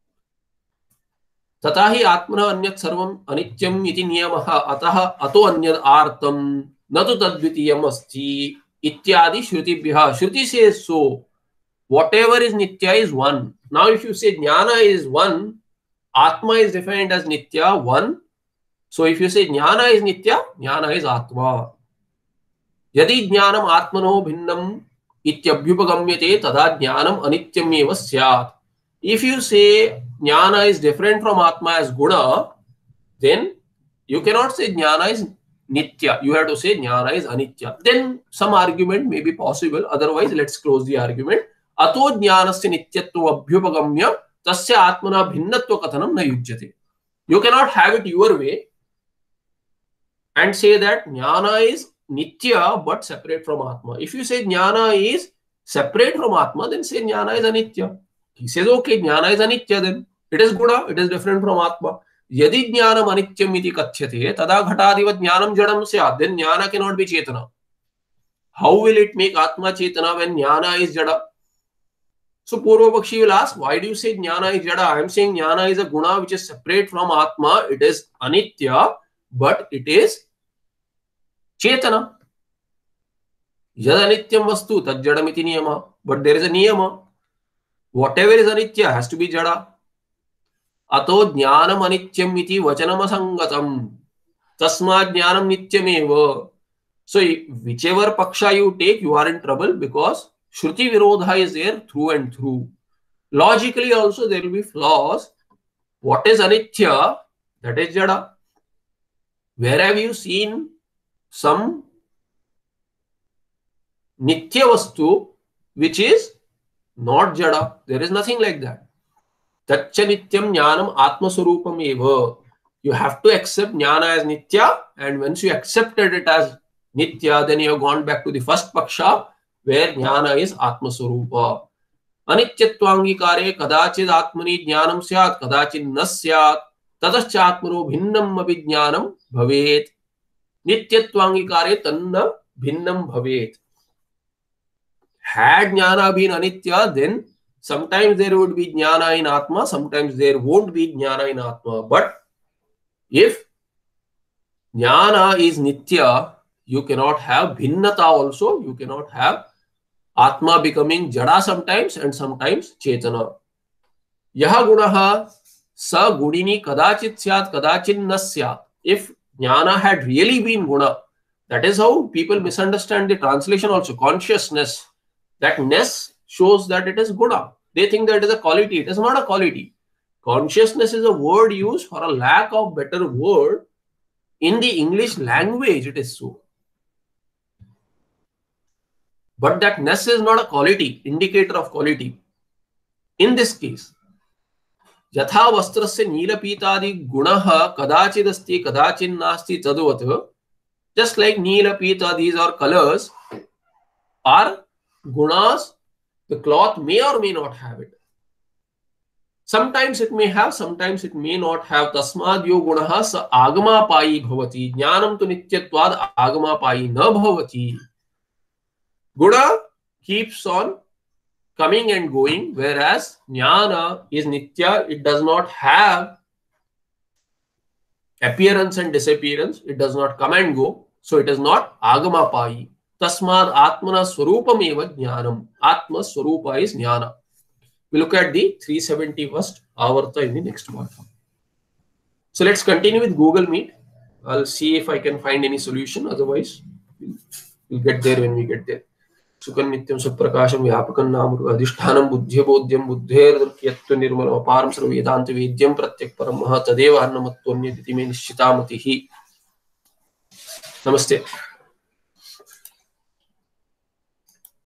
B: तथा हि आत्मनः अन्यत् सर्वम् अनित्यम् इति नियमः अतः अतो अन्यद् आर्तम् न तु तद्वितीयम् अस्ति इत्यादि श्रुतिभ्यः. Shruti says so. Whatever is Nitya is one. Now if you say Jnana is one, Atma is defined as Nitya, one. So if you say Jnana is Nitya, Jnana is Atma. यदि ज्ञानम् आत्मनो भिन्नम् इत्यभ्युपगम्यते तदा ज्ञानम् अनित्यमेव स्यात्. If you say Jnana is different from Atma as Guna, then you cannot say Jnana is Nitya. You have to say Jnana is Anitya. Then some argument may be possible. Otherwise, let's close the argument. Ato Jnanasya Nityatva Abhyupagamya Tasya Atmana Bhinnatva Kathanam Na Yujyate. You cannot have it your way and say that Jnana is Nitya but separate from Atma. If you say Jnana is separate from Atma, then say Jnana is Anitya. He says, okay, Jnana is Anitya, then it is Guna, it is different from Atma. Yadi Jnanam Anityam iti kathyate, tada ghatadivat Jnanam jadam syat, then Jnana cannot be Chetana. How will it make Atma Chetana when Jnana is Jada? So Purva Pakshi will ask, why do you say Jnana is Jada? I am saying Jnana is a Guna which is separate from Atma. It is Anitya, but it is Chetana. Yad Anityam vastu, tad Jadam iti niyama. But there is a niyama. Whatever is Anitya has to be Jada. Ato Jnanam Anityam iti vachanam asangatam. Tasma Jnanam Nityameva. So whichever paksha you take, you are in trouble because Shruti Virodha is there through and through. Logically also there will be flaws. What is Anitya? That is Jada. Where have you seen some Nitya Vastu which is not Jada? There is nothing like that. Taccha Nityam Jnanam Atma Swarupam Eva. You have to accept Jnana as Nitya, and once you accepted it as Nitya, then you have gone back to the first Paksha where Jnana is Atma Swarupa. Anityattvangikare kadachid Atmani Jnanam Syat, kadachid na Syat, tatascha Atmano Bhinnam Abhi Jnanam Bhavet. Nityatvangikare tanna Bhinnam Bhavet. Had Jnana been Anitya, then sometimes there would be Jnana in Atma, sometimes there won't be Jnana in Atma. But if Jnana is Nitya, you cannot have Bhinnata also. You cannot have Atma becoming Jada sometimes and sometimes Chetana. Yaha gunaha sa gudini kadachit syat kadachit na syat. If Jnana had really been Guna, that is how people misunderstand the translation also. Consciousness. That ness shows that it is Guna. They think that it is a quality. It is not a quality. Consciousness is a word used for a lack of better word. In the English language, it is so. But that ness is not a quality, indicator of quality. In this case, Yatha vastrasya neelapitadi gunaha kadachidasti kadachinnasti taduvat. Just like neelapita, these are colors, are gunas. The cloth may or may not have it. Sometimes it may have, sometimes it may not have. Tasmad yo gunaha sa agama payi bhavati. Jnanam tu nityatvad agama payi na bhavati. Guna keeps on coming and going, whereas Jnana is Nitya. It does not have appearance and disappearance. It does not come and go. So it is not agamapayi. Tasmad atmana swarupameva jnanam. Atma swarupa is jnana. We look at the 371st avarta in the next one. So let's continue with Google Meet. I'll see if I can find any solution. Otherwise, we'll get there when we get there. सुखं नित्यं सुप्रकाशं व्यापकं नाम अधिष्ठानं बुद्ध्यबोध्यं बुद्धेर्दृक्यत्व निर्मलम् अपारं सर्ववेदान्त वेद्यं प्रत्यक् परमः तदेव अन्नमत्वन्यदिति मे निश्चिता मतिः. नमस्ते.